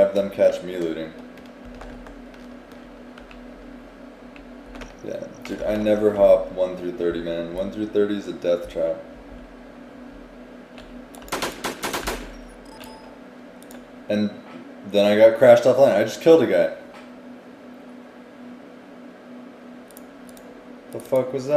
have them catch me looting. Yeah, dude, I never hop 1 through 30, man. 1 through 30 is a death trap. And then I got crashed offline. I just killed a guy. The fuck was that?